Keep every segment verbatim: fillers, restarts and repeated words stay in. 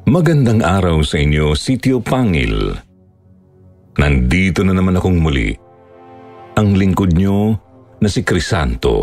Magandang araw sa inyo, Sitio Pangil. Nandito na naman akong muli, ang lingkod nyo na si Crisanto.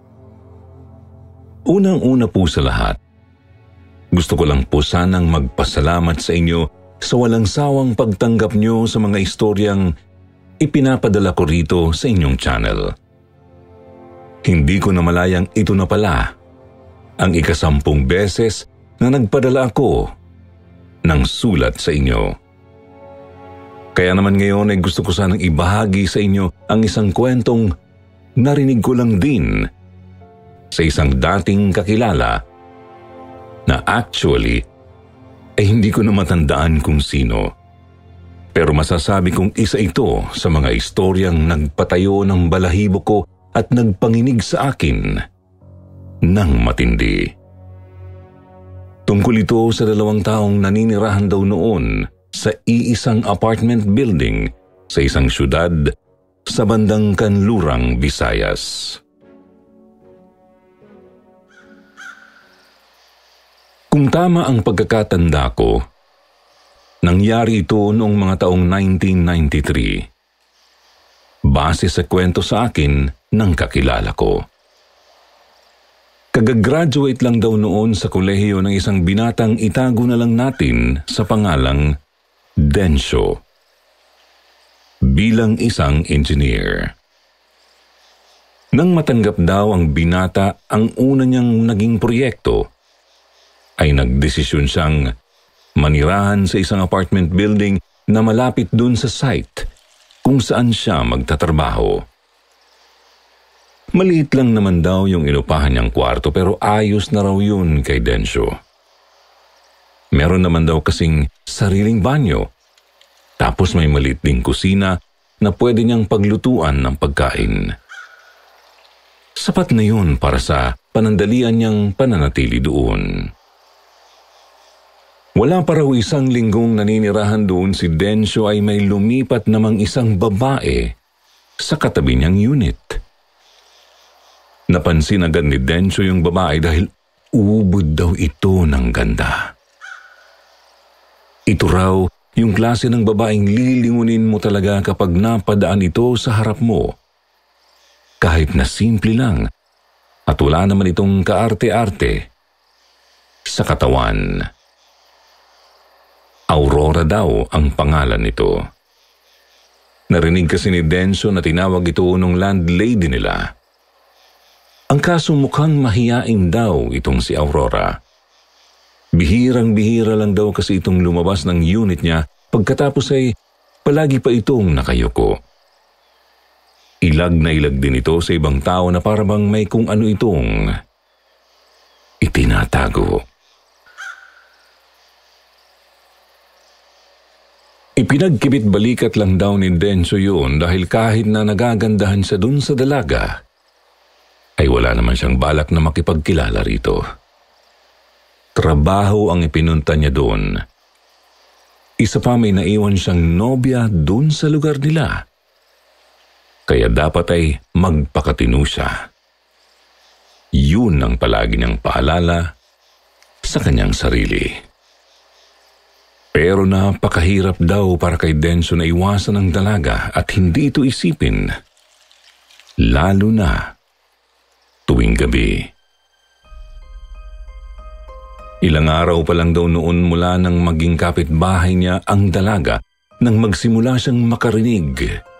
Unang-una po sa lahat, gusto ko lang po sanang magpasalamat sa inyo sa walang sawang pagtanggap nyo sa mga istoryang ipinapadala ko rito sa inyong channel. Hindi ko namalayang ito na pala ang ikasampung beses na nagpadala ako ng sulat sa inyo. Kaya naman ngayon ay gusto ko sanang ibahagi sa inyo ang isang kwentong narinig ko lang din sa isang dating kakilala na actually ay hindi ko na matandaan kung sino. Pero masasabi kong isa ito sa mga istoryang nagpatayo ng balahibo ko at nagpanginig sa akin ng matindi. Tungkol ito sa dalawang taong naninirahan daw noon sa iisang apartment building sa isang syudad sa bandang Kanlurang, Visayas. Kung tama ang pagkakatanda ko, nangyari ito noong mga taong nineteen ninety-three. Base sa kwento sa akin ng kakilala ko. Kagagraduate lang daw noon sa kolehiyo ng isang binatang itago na lang natin sa pangalang Densyo. Bilang isang engineer. Nang matanggap daw ang binata ang una niyang naging proyekto, ay nagdesisyon siyang manirahan sa isang apartment building na malapit dun sa site kung saan siya magtatrabaho. Maliit lang naman daw yung inupahan niyang kwarto pero ayos na raw yun kay Densyo. Meron naman daw kasing sariling banyo, tapos may maliit ding kusina na pwede niyang paglutuan ng pagkain. Sapat na yun para sa panandalian niyang pananatili doon. Wala pa raw isang linggong naninirahan doon si Densyo ay may lumipat namang isang babae sa katabi niyang unit. Napansin agad ni Densyo yung babae dahil ubod daw ito ng ganda. Ito raw yung klase ng babaeng lilingunin mo talaga kapag napadaan ito sa harap mo. Kahit na simple lang at wala naman itong kaarte-arte sa katawan. Aurora daw ang pangalan nito. Narinig kasi ni Densyo na tinawag ito nung landlady nila. Ang kaso mukhang mahiyain daw itong si Aurora. Bihirang-bihira lang daw kasi itong lumabas ng unit niya pagkatapos ay palagi pa itong nakayuko. Ilag na ilag din ito sa ibang tao na parabang may kung ano itong itinatago. Ipinagkibit balikat lang daw ni Densyo yun dahil kahit na nagagandahan siya dun sa dalaga, ay wala naman siyang balak na makipagkilala rito. Trabaho ang ipinunta niya doon. Isa pa may naiwan siyang nobya doon sa lugar nila. Kaya dapat ay magpakatino siya. Yun ang palagi niyang paalala sa kanyang sarili. Pero napakahirap daw para kay Densyo na iwasan ang dalaga at hindi ito isipin. Lalo na tuwing gabi. Ilang araw pa lang daw noon mula nang maging kapitbahay niya ang dalaga nang magsimula siyang makarinig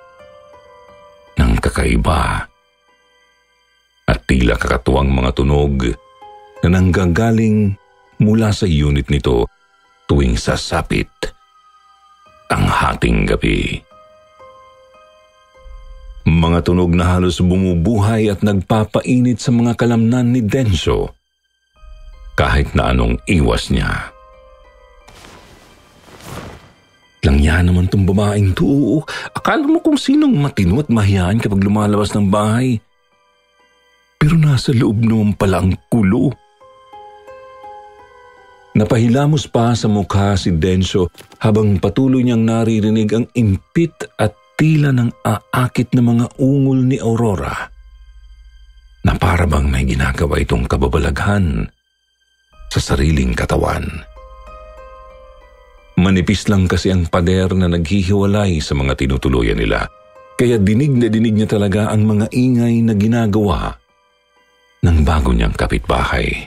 ng kakaiba at tila kakatuwang mga tunog na nanggagaling mula sa unit nito tuwing sasapit ang hating gabi. Mga tunog na halos bumubuhay at nagpapainit sa mga kalamnan ni Densyo kahit na anong iwas niya. Langya naman tong babaeng to. Akala mo kung sinong matino at mahiyain kapag lumalabas ng bahay. Pero nasa loob naman pala ang kulo. Napahilamos pa sa mukha si Densyo habang patuloy niyang naririnig ang impit at tila ng aakit na mga ungol ni Aurora na parabang may ginagawa itong kababalaghan sa sariling katawan. Manipis lang kasi ang pader na naghihiwalay sa mga tinutuluyan nila, kaya dinig na dinig niya talaga ang mga ingay na ginagawa ng bago niyang kapitbahay.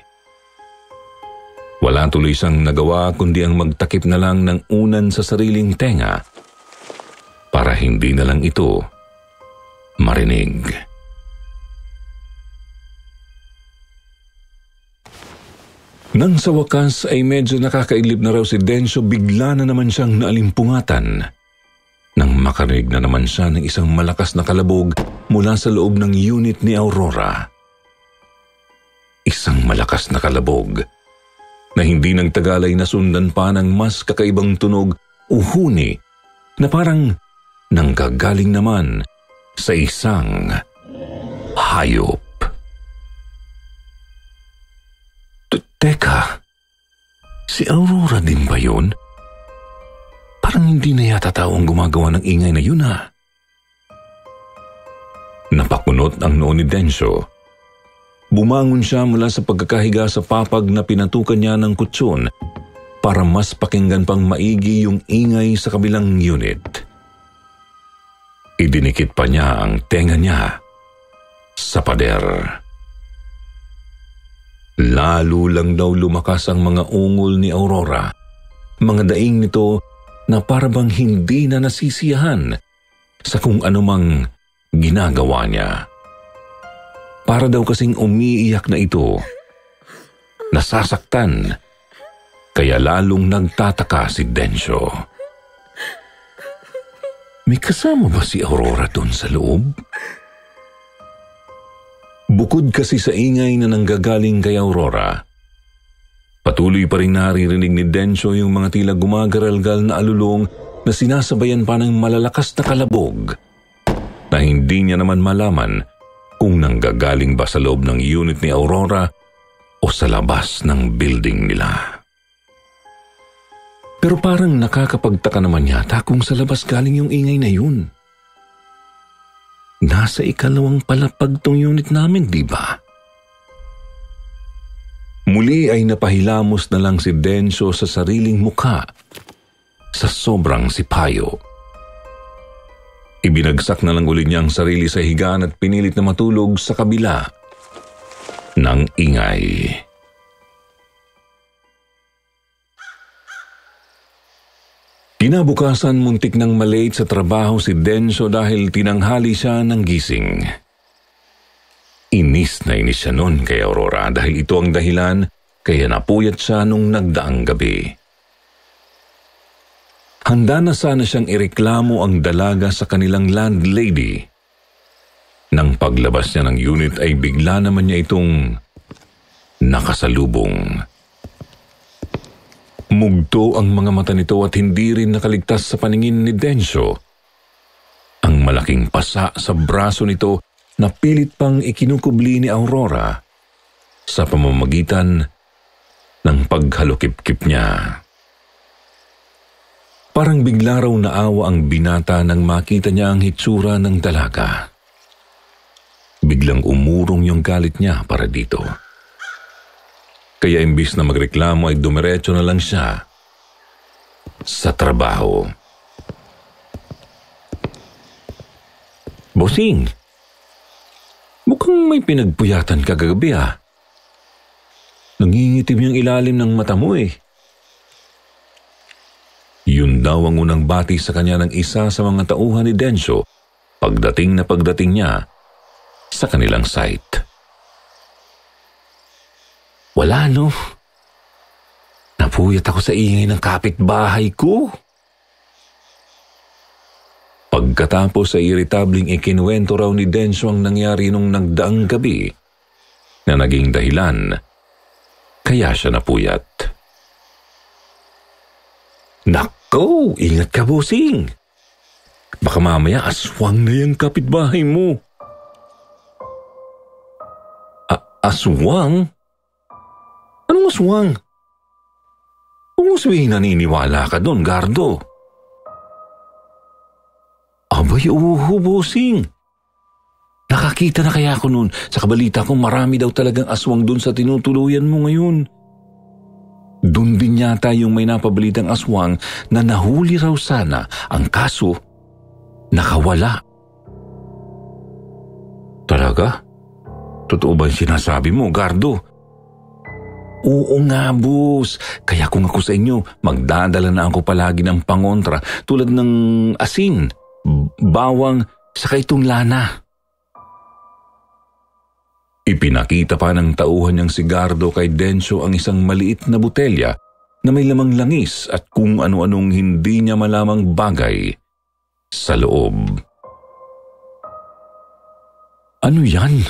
Wala tuloy siyang nagawa kundi ang magtakip na lang ng unan sa sariling tenga para hindi na lang ito marinig. Nang sa wakas ay medyo nakakailib na raw si Dencio, bigla na naman siyang naalimpungatan nang makarinig na naman siya ng isang malakas na kalabog mula sa loob ng unit ni Aurora. Isang malakas na kalabog na hindi nagtagal ay nasundan pa ng mas kakaibang tunog o huni na parang nanggagaling naman sa isang hayop. Teka, si Aurora din ba yun? Parang hindi na yata tao ang gumagawa ng ingay na yun ha. Napakunot ang noo ni Dencio. Bumangon siya mula sa pagkakahiga sa papag na pinatukan niya ng kutsyon para mas pakinggan pang maigi yung ingay sa kabilang unit. Idinikit pa niya ang tenga niya sa pader. Lalo lang daw lumakas ang mga ungol ni Aurora, mga daing nito na parabang hindi na nasisiyahan sa kung anumang ginagawa niya. Para daw kasing umiiyak na ito, nasasaktan, kaya lalong nagtataka si Dencio. May kasama ba si Aurora doon sa loob? Bukod kasi sa ingay na nanggagaling kay Aurora, patuloy pa rin naririnig ni Dencio yung mga tila gumagaralgal na alulong na sinasabayan pa ng malalakas na kalabog na hindi niya naman malaman kung nanggagaling ba sa loob ng unit ni Aurora o sa labas ng building nila. Pero parang nakakapagtaka naman yata kung sa labas galing yung ingay na yun. Nasa ikalawang palapag tong unit namin, di ba? Muli ay napahilamos na lang si Dencio sa sariling mukha sa sobrang sipayo. Ibinagsak na lang ulit niya ang sarili sa higaan at pinilit na matulog sa kabila ng ingay. Kinabukasan, muntik nang malate sa trabaho si Dencio dahil tinanghali siya ng gising. Inis na inis siya noon kay Aurora dahil ito ang dahilan kaya napuyat siya nung nagdaang gabi. Handa na sana siyang ireklamo ang dalaga sa kanilang landlady. Nang paglabas niya ng unit ay bigla naman niya itong nakasalubong. Mugto ang mga mata nito at hindi rin nakaligtas sa paningin ni Dencio ang malaking pasa sa braso nito na pilit pang ikinukubli ni Aurora sa pamamagitan ng paghalukip-kip niya. Parang bigla raw naawa ang binata nang makita niya ang hitsura ng dalaga. Biglang umurong yung galit niya para dito. Kaya imbis na magreklamo ay dumiretso na lang siya sa trabaho. Bossing, mukhang may pinagpuyatan kagabi ah. Nangingitim yung ilalim ng mata mo eh. Yun daw ang unang bati sa kanya ng isa sa mga tauhan ni Dencio pagdating na pagdating niya sa kanilang site. Wala no. Napuyat ako sa ingay ng kapitbahay ko. Pagkatapos ay iritabling ikinuwento raw ni Dencio ang nangyari nung nagdaang gabi na naging dahilan kaya siya napuyat. Nako, ingat ka bossing. Baka mamaya aswang na yung kapitbahay mo. A- aswang? Anong aswang? Huwag mo sabihin naniniwala ka doon, Gardo. Abay, uho, bossing. Nakakita na kaya ako noon. Sa kabalita ko marami daw talagang aswang doon sa tinutuluyan mo ngayon. Doon din yata yung may napabalitang aswang na nahuli raw sana, ang kaso, nakawala. Talaga? Totoo ba yung sinasabi mo, Gardo? Oo nga, boss. Kaya kung ako sa inyo, magdadala na ako palagi ng pangontra tulad ng asin, bawang, saka itong lana. Ipinakita pa ng tauhan niyang si Gardo kay Densyo ang isang maliit na botelya na may lamang langis at kung ano-anong hindi niya malamang bagay sa loob. Ano yan?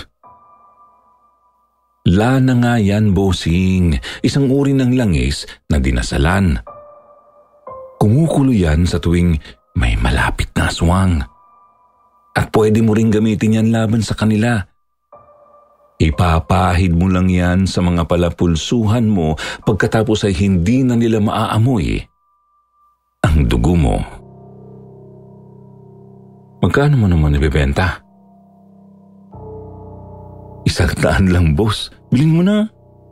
Lana nga yan, bossing. Isang uri ng langis na dinasalan. Kumukulo yan sa tuwing may malapit na aswang. At pwede mo ring gamitin yan laban sa kanila. Ipapahid mo lang yan sa mga palapulsuhan mo pagkatapos ay hindi na nila maaamoy ang dugo mo. Magkano mo naman ibebenta? Isang daan lang, boss. Bilhin mo na.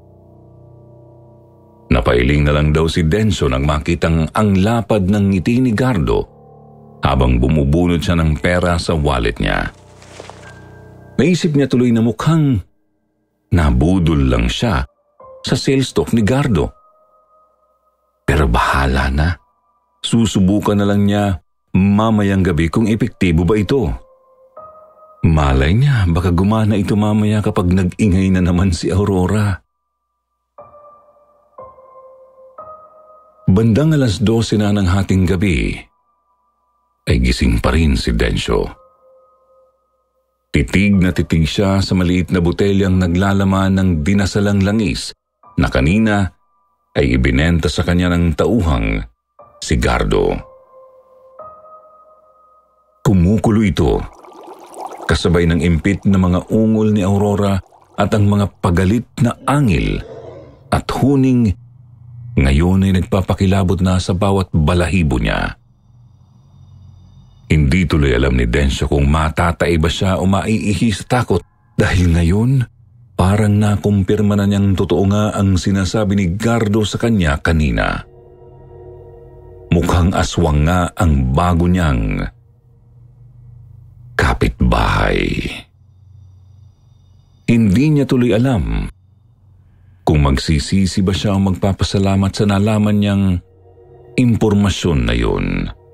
Napailing na lang daw si Densyo nang makitang ang lapad ng ngiti ni Gardo habang bumubunod siya ng pera sa wallet niya. Naisip niya tuloy na mukhang nabudol lang siya sa sales talk ni Gardo. Pero bahala na. Susubukan na lang niya mamayang gabi kung epektibo ba ito. Malay niya, baka gumana ito mamaya kapag nag-ingay na naman si Aurora. Bandang alas dose na ng hating gabi, ay gising pa rin si Densyo. Titig na titig siya sa maliit na botelyang naglalaman ng dinasalang langis na kanina ay ibinenta sa kanya ng tauhang si Gardo. Kumukulo ito, kasabay ng impit na mga ungol ni Aurora at ang mga pagalit na angil at huning ngayon ay nagpapakilabot na sa bawat balahibo niya. Hindi tuloy alam ni Densyo kung matatay ba siya o maiihi sa takot dahil ngayon parang nakumpirma na niyang totoo nga ang sinasabi ni Gardo sa kanya kanina. Mukhang aswang nga ang bago niyang kapitbahay. Hindi niya tuloy alam kung magsisisi ba siya o magpapasalamat sa nalaman niyang impormasyon na yun.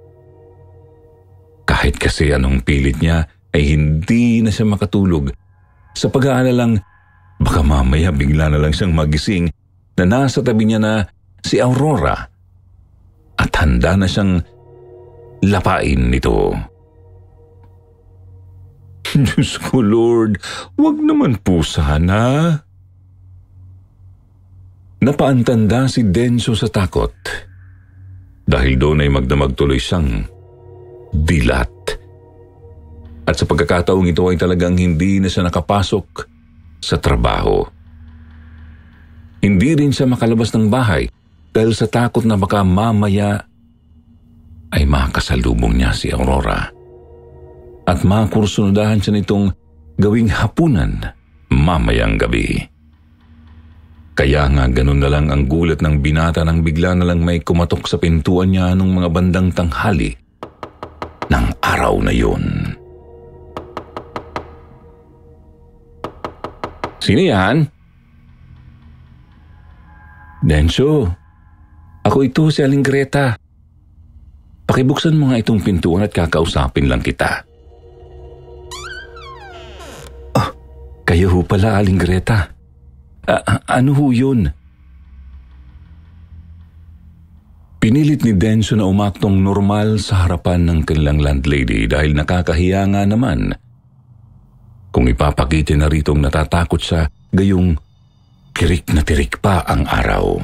Kahit kasi anong pilit niya ay hindi na siya makatulog sa pag-aalalang baka mamaya bigla na lang siyang magising na nasa tabi niya na si Aurora at handa na siyang lapain nito. Diyos ko, Lord, wag naman po sana. Napaantanda si Densyo sa takot dahil doon ay magdamag tuloy siyang dilat. At sa pagkakataong ito ay talagang hindi na siya nakapasok sa trabaho. Hindi rin siya makalabas ng bahay dahil sa takot na baka mamaya ay makasalubong niya si Aurora. At makursunodahan siya nitong gawing hapunan mamayang gabi. Kaya nga ganun na lang ang gulat ng binata nang bigla na lang may kumatok sa pintuan niya nung mga bandang tanghali ng araw na yun. Sino yan? Densyo, ako ito si Aling Greta. Pakibuksan mo nga itong pintuan at kakausapin lang kita. Oh, kayo ho pala, Aling Greta. A- ano ho yun? Pinilit ni Densyo na umaktong normal sa harapan ng kanilang landlady dahil nakakahiya nga naman kung ipapakita na ritong natatakot siya gayong tirik na tirik pa ang araw.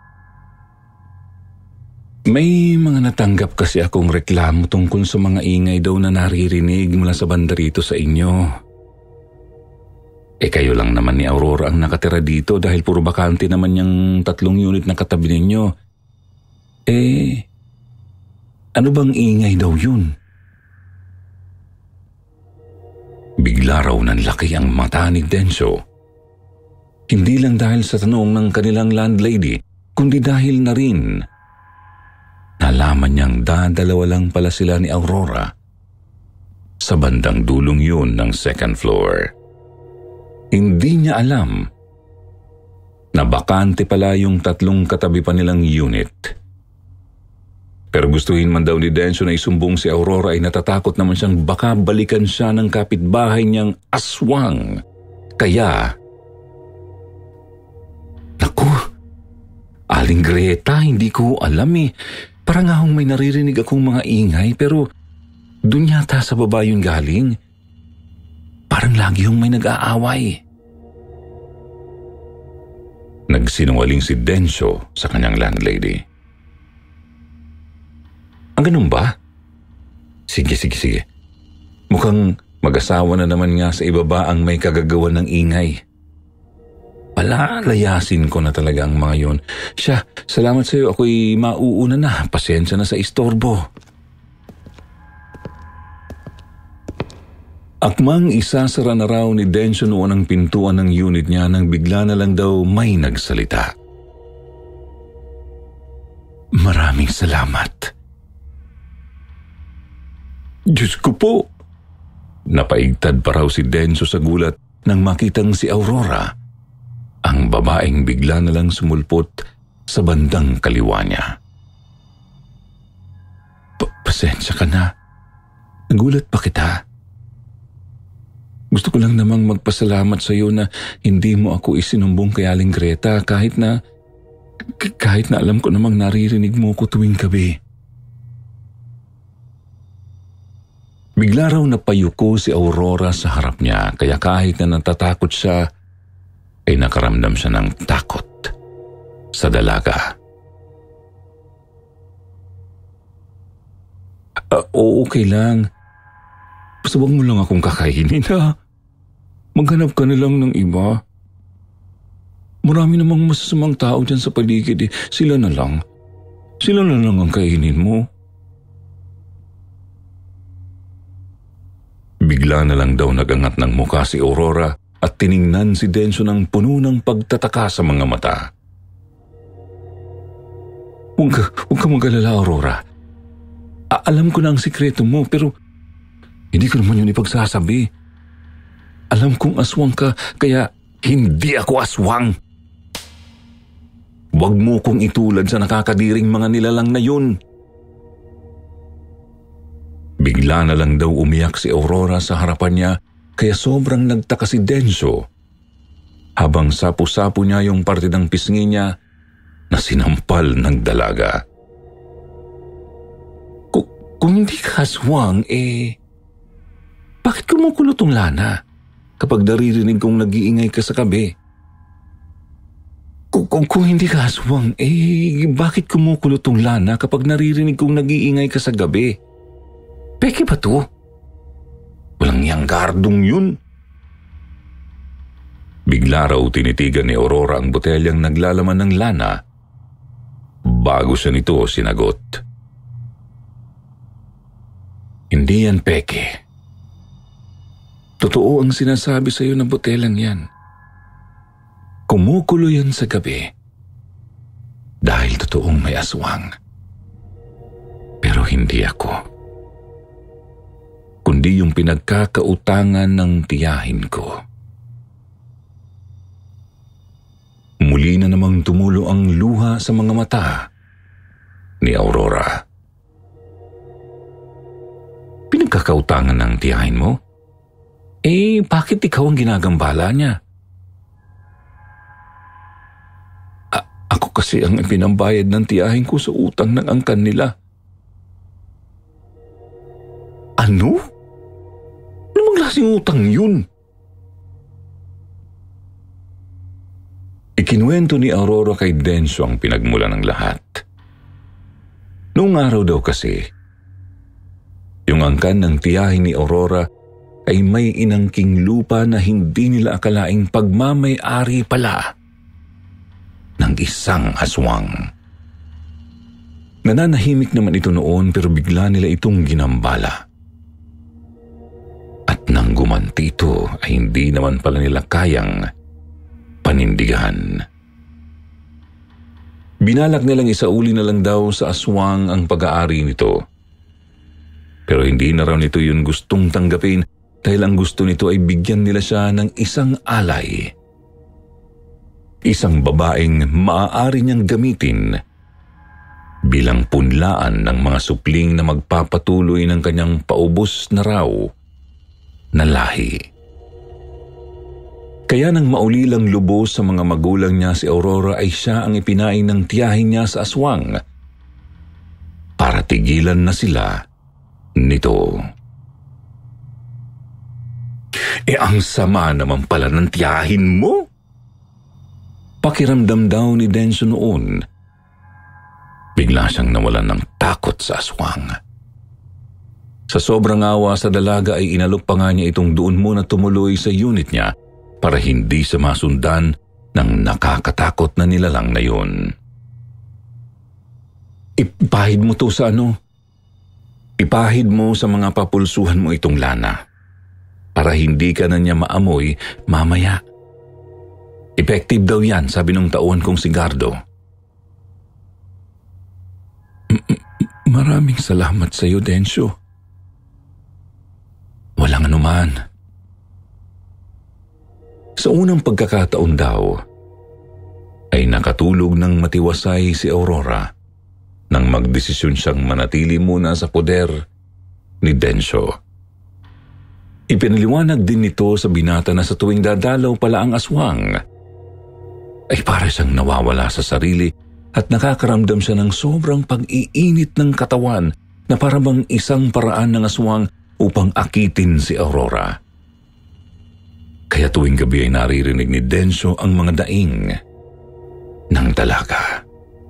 May mga natanggap kasi akong reklamo tungkol sa mga ingay daw na naririnig mula sa banda rito sa inyo. Eh kayo lang naman ni Aurora ang nakatira dito dahil puro bakante naman yung tatlong unit na katabi ninyo. Eh, ano bang ingay daw yun? Bigla raw nanlaki ang mata ni Densyo. Hindi lang dahil sa tanong ng kanilang landlady, kundi dahil na rin nalaman niyang dadalawa lang pala sila ni Aurora sa bandang dulong yun ng second floor. Hindi niya alam na bakante pala yung tatlong katabi pa nilang unit. Pero gustuhin man daw ni Denso na isumbong si Aurora ay natatakot naman siyang baka balikan siya ng kapitbahay niyang aswang. Kaya, naku, Aling Greta, hindi ko alam eh. Parang ahong may naririnig akong mga ingay pero dun yata sa baba yung galing. Parang lagi yung may nag-aaway. Nagsinungaling si Denso sa kanyang landlady. Ang ganun ba? Sige, sige, sige. Mukhang mag-asawa na naman nga sa ibaba ang may kagagawan ng ingay. Palalayasin ko na talaga ang mga yun. Siya, salamat sa iyo. Ako'y mauuna na. Pasensya na sa istorbo. Akmang isasara na raw ni Denso noon ang pintuan ng unit niya nang bigla na lang daw may nagsalita. Maraming salamat. Diyos ko po! Napaigtad pa raw si Denso sa gulat nang makitang si Aurora, ang babaeng bigla na lang sumulpot sa bandang kaliwa niya. Pasensya ka na. Nagulat pa kita. Gusto ko lang namang magpasalamat sa iyo na hindi mo ako isinumbong kay Aling Greta kahit na kahit na alam ko namang naririnig mo ko tuwing gabi. Bigla raw napayuko si Aurora sa harap niya kaya kahit na natatakot siya ay nakaramdam siya ng takot sa dalaga. Uh, oo, okay lang. Basta wag mo lang akong kakainin ha. Maghanap ka na lang ng iba. Marami namang masasamang tao dyan sa paligid eh. Sila na lang. Sila na lang ang kainin mo. Bigla na lang daw nagangat ng mukha si Aurora at tiningnan si Denso ng puno ng pagtataka sa mga mata. Huwag ka, huwag ka mag-alala, Aurora. A- alam ko na ang sikreto mo pero hindi ko naman yun ipagsasabi. Alam kong aswang ka kaya hindi ako aswang. Huwag mo kong itulad sa nakakadiring mga nilalang na yun. Bigla na lang daw umiyak si Aurora sa harapan niya kaya sobrang nagtaka si Denso habang sapu-sapu niya yung parte ng pisngi niya na sinampal ng dalaga. Kung, kung hindi ka aswang, eh, bakit kumukulot ang lana kapag naririnig kong nag-iingay ka sa kabi? Kung, kung, kung hindi ka aswang, eh, bakit kumukulot ang lana kapag naririnig kong nag-iingay ka sa gabi? Peke ba to? Walang yang gardong yun. Bigla raw tinitigan ni Aurora ang botelyang naglalaman ng lana bago siya nito sinagot. Hindi yan peke. Totoo ang sinasabi sa iyo ng botelyang yan. Kumukulo yan sa gabi dahil totoong may aswang. Pero hindi ako. Kundi yung pinagkakautangan ng tiyahin ko. Muli na namang tumulo ang luha sa mga mata ni Aurora. Pinagkakautangan ng tiyahin mo? Eh, bakit ikaw ang ginagambala niya? A- ako kasi ang pinambayad ng tiyahin ko sa utang ng angkan nila. Ano? Anong klaseng utang yun? Ikinuwento ni Aurora kay Denso ang pinagmula ng lahat. Noong araw daw kasi, yung angkan ng tiyahin ni Aurora ay may inangking lupa na hindi nila akalaing pagmamay-ari pala ng isang aswang. Nananahimik naman ito noon pero bigla nila itong ginambala. At nang gumanti ito ay hindi naman pala nila kayang panindigan. Binalak nilang isauli na lang daw sa aswang ang pag-aari nito. Pero hindi na raw nito yun gustong tanggapin dahil ang gusto nito ay bigyan nila siya ng isang alay. Isang babaeng maaari niyang gamitin bilang punlaan ng mga supling na magpapatuloy ng kanyang paubos na raw na lahi. Kaya nang maulilang lubos sa mga magulang niya si Aurora ay siya ang ipinain ng tiyahin niya sa aswang para tigilan na sila nito. Eh ang sama naman pala ng tiyahin mo? Pakiramdam daw ni Densyo noon. Bigla siyang nawalan ng takot sa aswang. Sa sobrang awa sa dalaga ay inalok pa nga niya itong doon muna tumuloy sa unit niya para hindi siya masundan ng nakakatakot na nilalang na yun. Ipahid mo to sa ano? Ipahid mo sa mga papulsuhan mo itong lana para hindi ka na niya maamoy mamaya. Effective daw yan, sabi nung tauhan kong si Gardo. Maraming salamat sa iyo, Densyo. Walang anuman. Sa unang pagkakataon daw, ay nakatulog ng matiwasay si Aurora nang magdesisyon siyang manatili muna sa poder ni Densyo. Ipinaliwanag din nito sa binata na sa tuwing dadalaw pala ang aswang, ay para siyang nawawala sa sarili at nakakaramdam siya ng sobrang pag-iinit ng katawan na parabang isang paraan ng aswang upang akitin si Aurora. Kaya tuwing gabi ay naririnig ni Densyo ang mga daing ng dalaga.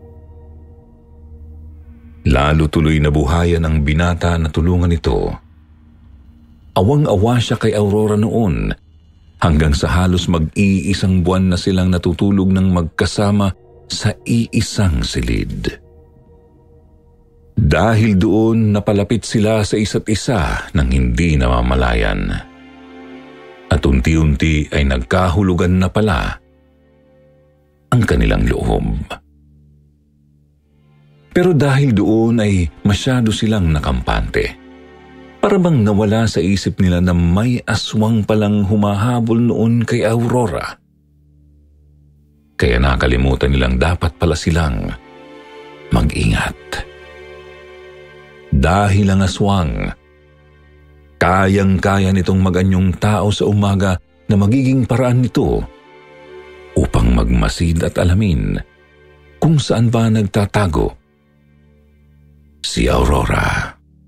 Lalo tuloy na buhayan ang binata na tulungan ito. Awang-awa siya kay Aurora noon hanggang sa halos mag-iisang buwan na silang natutulog ng magkasama sa iisang silid. Dahil doon napalapit sila sa isa't isa nang hindi namamalayan. At unti-unti ay nagkahulugan na pala ang kanilang loob. Pero dahil doon ay masyado silang nakampante. Para bang nawala sa isip nila na may aswang palang humahabol noon kay Aurora. Kaya nakalimutan nilang dapat pala silang mag-ingat. Dahil ang aswang, kayang-kaya nitong mag-anyong tao sa umaga na magiging paraan nito upang magmasid at alamin kung saan ba nagtatago si Aurora.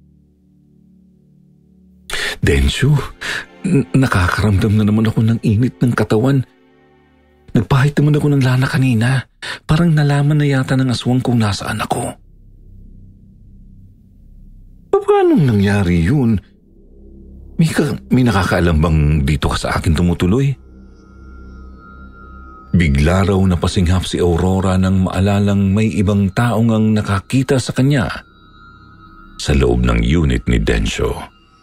Densyo, n- nakakaramdam na naman ako ng init ng katawan. Nagpahit naman ako ng lana kanina. Parang nalaman na yata ng aswang kung nasaan ako. Paano nangyari yun? May, ka, may nakakaalam bang dito ka sa akin tumutuloy? Bigla raw napasinghap si Aurora nang maalalang may ibang taong ang nakakita sa kanya sa loob ng unit ni Densyo.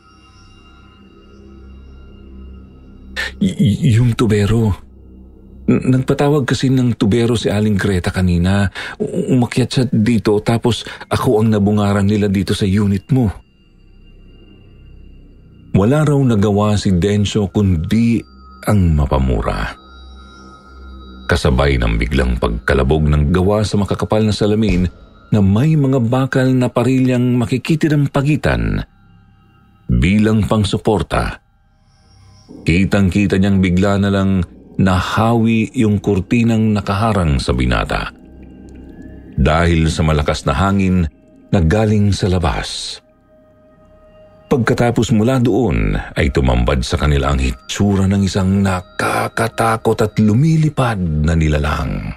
Y- yung tubero. N- nagpatawag kasi ng tubero si Aling Greta kanina. U- umakyat siya dito tapos ako ang nabungaran nila dito sa unit mo. Wala raw nagawa si Densyo kundi ang mapamura. Kasabay ng biglang pagkalabog ng gawa sa makakapal na salamin na may mga bakal na parilyang makikitid pagitan bilang pangsuporta. Kitang-kita niyang bigla na lang nahawi yung kurtinang nakaharang sa binata. Dahil sa malakas na hangin na galing sa labas. Pagkatapos mula doon ay tumambad sa kanila ang hitsura ng isang nakakatakot at lumilipad na nilalang.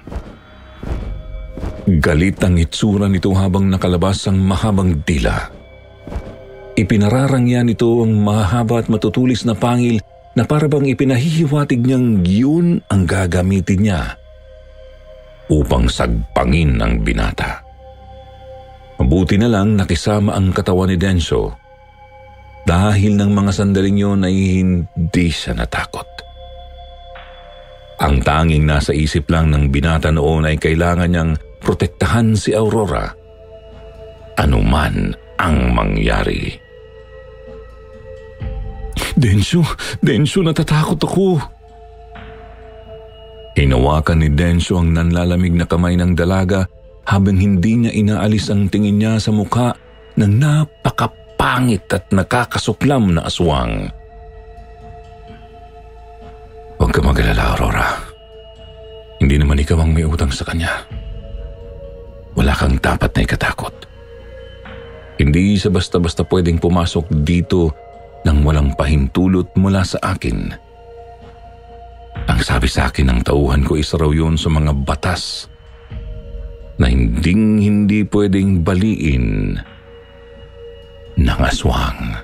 Galit ang hitsura nito habang nakalabas ang mahabang dila. Ipinararangya nito ang mahaba at matutulis na pangil na parabang ipinahihiwatig niyang yun ang gagamitin niya upang sagpangin ang binata. Mabuti na lang nakisama ang katawan ni Densyo. Dahil ng mga sandaling yun ay hindi siya natakot. Ang tanging nasa isip lang ng binata noon ay kailangan niyang protektahan si Aurora, anuman ang mangyari. Densyo, Densyo, natatakot ako. Hinawakan ni Densyo ang nanlalamig na kamay ng dalaga habang hindi niya inaalis ang tingin niya sa mukha ng napakapangit at nakakasuklam na aswang. Huwag ka mag-alala, Aurora. Hindi naman ikaw ang may utang sa kanya. Wala kang dapat na ikatakot. Hindi sa basta-basta pwedeng pumasok dito nang walang pahintulot mula sa akin. Ang sabi sa akin ng tauhan ko, isa raw yun sa mga batas na hinding hindi pwedeng baliin ng aswang.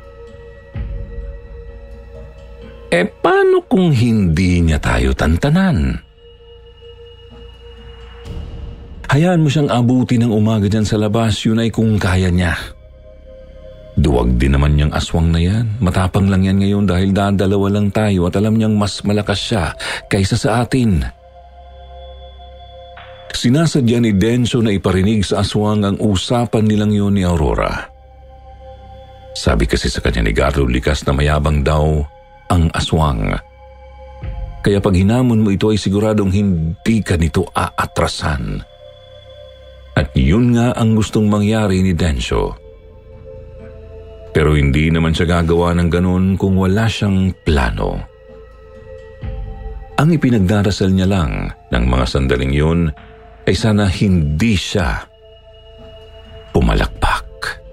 Eh paano kung hindi niya tayo tantanan? Hayaan mo siyang abuti ng umaga dyan sa labas, yun ay kung kaya niya. Duwag din naman niyang aswang na yan. Matapang lang yan ngayon dahil dadalawa lang tayo at alam niyang mas malakas siya kaysa sa atin. Sinasadya ni Densyo na iparinig sa aswang ang usapan nilang yun ni Aurora. Sabi kasi sa kanya ni Gardo likas na mayabang daw ang aswang. Kaya pag hinamon mo ito ay siguradong hindi ka nito aatrasan. At yun nga ang gustong mangyari ni Densyo. Pero hindi naman siya gagawa ng ganun kung wala siyang plano. Ang ipinagdarasal niya lang ng mga sandaling yun ay sana hindi siya pumalakpak.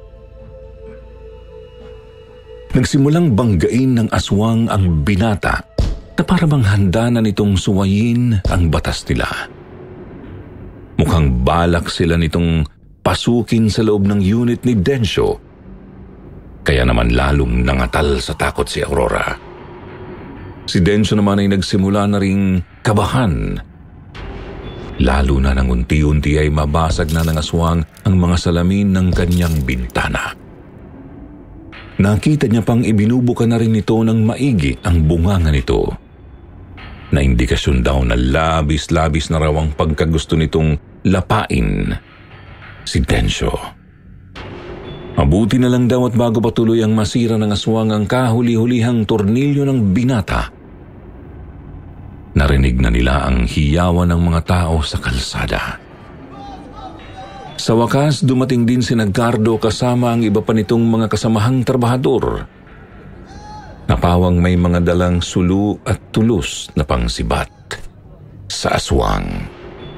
Nagsimulang banggain ng aswang ang binata na para bang handa na nitong suwayin ang batas nila. Mukhang balak sila nitong pasukin sa loob ng unit ni Densyo. Kaya naman lalong nangatal sa takot si Aurora. Si Densyo naman ay nagsimula na ring kabahan. Lalo na nang unti-unti ay mabasag na ng aswang ang mga salamin ng kanyang bintana. Nakita niya pang ibinubuka na rin nito ng maigi ang bunganga nito. Na indikasyon daw na labis-labis na raw ang pagkagusto nitong lapain si Densyo. Mabuti na lang daw at bago patuloy ang masira ng aswang ang kahuli-hulihang tornilyo ng binata, narinig na nila ang hiyawan ng mga tao sa kalsada. Sa wakas, dumating din si Gardo kasama ang iba pa nitong mga kasamahang trabahador. Napawang may mga dalang sulu at tulos na pangsibat sa aswang.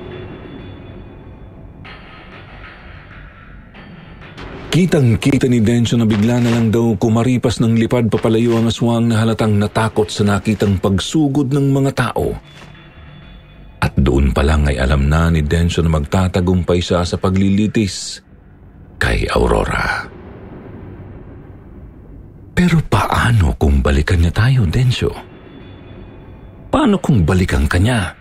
Kitang-kita ni Densyo na bigla na lang daw kumaripas ng lipad papalayo ang aswang na halatang natakot sa nakitang pagsugod ng mga tao. At doon pa lang ay alam na ni Densyo na magtatagumpay siya sa paglilitis kay Aurora. Pero paano kung balikan niya tayo, Densyo? Paano kung balikan ka niya?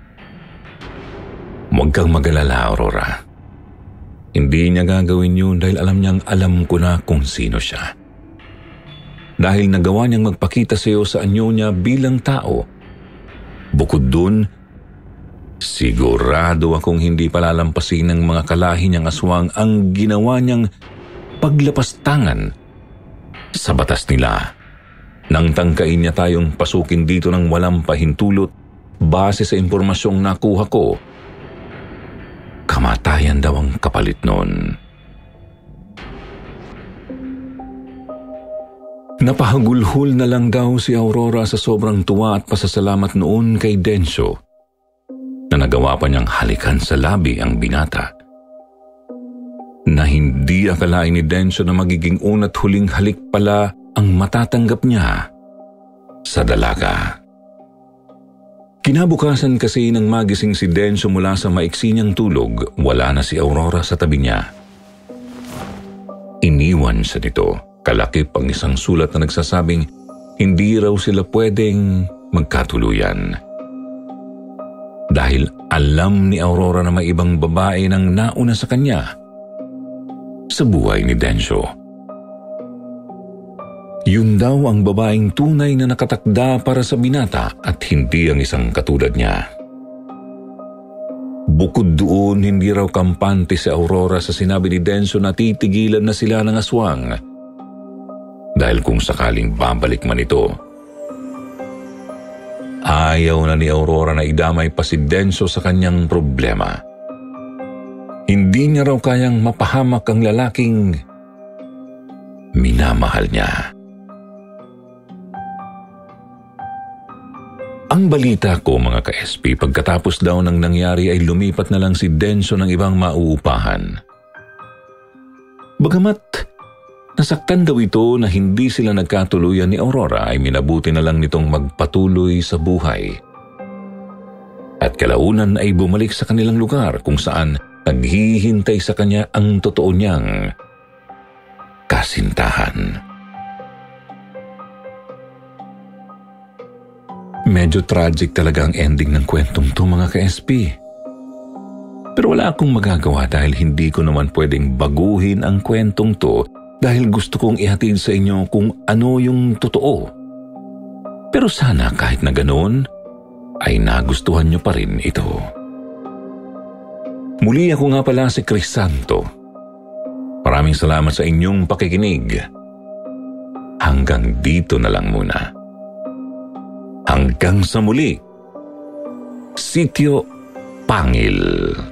Huwag kang mag-alala, Aurora. Hindi niya gagawin yun dahil alam niyang alam ko na kung sino siya. Dahil nagawa niyang magpakita sa iyo sa anyo niya bilang tao. Bukod dun, sigurado akong hindi palalampasin ng mga kalahi niyang aswang ang ginawa niyang paglapastangan sa batas nila. Nang tangkain niya tayong pasukin dito ng walang pahintulot base sa impormasyong nakuha ko, kamatayan daw ang kapalit noon. Napahagulhol na lang daw si Aurora sa sobrang tuwa at pasasalamat noon kay Densyo na nagawa pa niyang halikan sa labi ang binata. Na hindi akalain ni Densyo na magiging una't huling halik pala ang matatanggap niya sa dalaga. Kinabukasan kasi nang magising si Densyo mula sa maiksi niyang tulog, wala na si Aurora sa tabi niya. Iniwan siya nito. Kalakip ang isang sulat na nagsasabing hindi raw sila pwedeng magkatuluyan. Dahil alam ni Aurora na may ibang babae nang nauna sa kanya sa buhay ni Densyo. Yun daw ang babaeng tunay na nakatakda para sa binata at hindi ang isang katulad niya. Bukod doon, hindi raw kampante si Aurora sa sinabi ni Denso na titigilan na sila ng aswang. Dahil kung sakaling babalik man ito, ayaw na ni Aurora na idamay pa si Denso sa kanyang problema. Hindi niya raw kayang mapahamak ang lalaking minamahal niya. Ang balita ko mga ka-S P, pagkatapos daw ng nangyari ay lumipat na lang si Denso ng ibang mauupahan. Bagamat nasaktan daw ito na hindi sila nagkatuluyan ni Aurora, ay minabuti na lang nitong magpatuloy sa buhay. At kalaunan ay bumalik sa kanilang lugar kung saan naghihintay sa kanya ang totoo niyang kasintahan. Medyo tragic talaga ang ending ng kwentong to mga ka-S P. Pero wala akong magagawa dahil hindi ko naman pwedeng baguhin ang kwentong to dahil gusto kong ihatid sa inyo kung ano yung totoo. Pero sana kahit na ganoon, ay nagustuhan nyo pa rin ito. Muli ako nga pala si Chris Santo. Maraming salamat sa inyong pakikinig. Hanggang dito na lang muna. Hanggang sa muli, Sitio Pangil.